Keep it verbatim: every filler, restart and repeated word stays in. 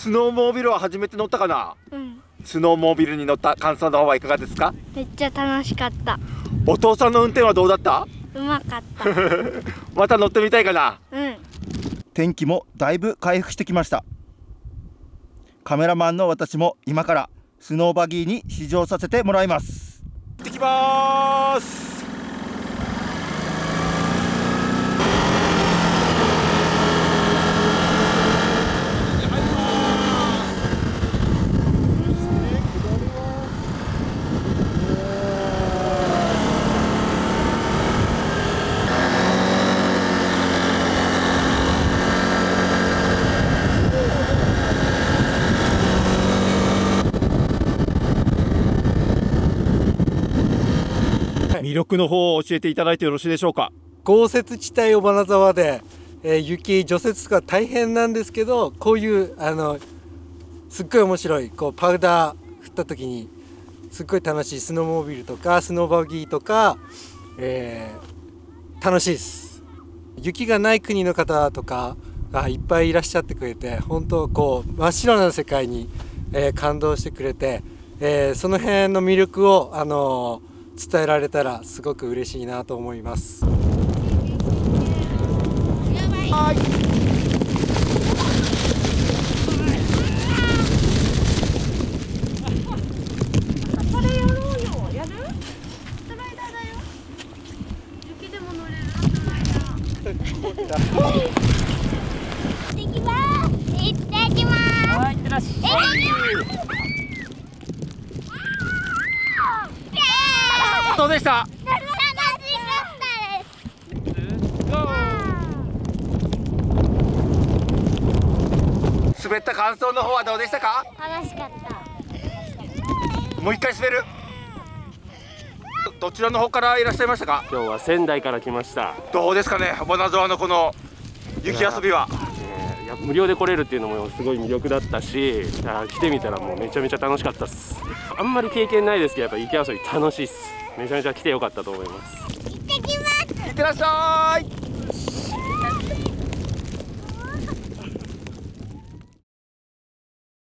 スノーモービルは初めて乗ったかな。 うん。 スノーモービルに乗った感想の方はいかがですか？ めっちゃ楽しかった。 お父さんの運転はどうだった？ うまかった。 また乗ってみたいかな。 うん。 天気もだいぶ回復してきました。カメラマンの私も今からスノーバギーに試乗させてもらいます。 行ってきまーす。魅力の方を教えていただいてよろしいでしょうか。 豪雪地帯尾花沢で、えー、雪除雪とか大変なんですけど、こういうあのすっごい面白いこうパウダー降った時にすっごい楽しいスノーモービルとかスノーバギーとか、えー、楽しいです。雪がない国の方とかがいっぱいいらっしゃってくれて、本当こう真っ白な世界に、えー、感動してくれて、えー、その辺の魅力をあのー伝えられたらすごく嬉しいなと思います。はい。 それやろうよ。やる？スライダーだよ。雪でも乗れるスライダー。行ってきます。行ってきます。はい、行ってらっしゃい。 どうでした？ 楽しかったです。 滑った感想の方はどうでしたか？ 楽しかった。 もう一回滑る。どちらの方からいらっしゃいましたか？ 今日は仙台から来ました。 どうですかね、尾花沢のこの雪遊びは。 えー、いや無料で来れるっていうのもすごい魅力だったし、来てみたらもうめちゃめちゃ楽しかったです。あんまり経験ないですけど、やっぱ雪遊び楽しいっす。めちゃめちゃ来てよかったと思います。 行ってきます。 いってらっしゃい。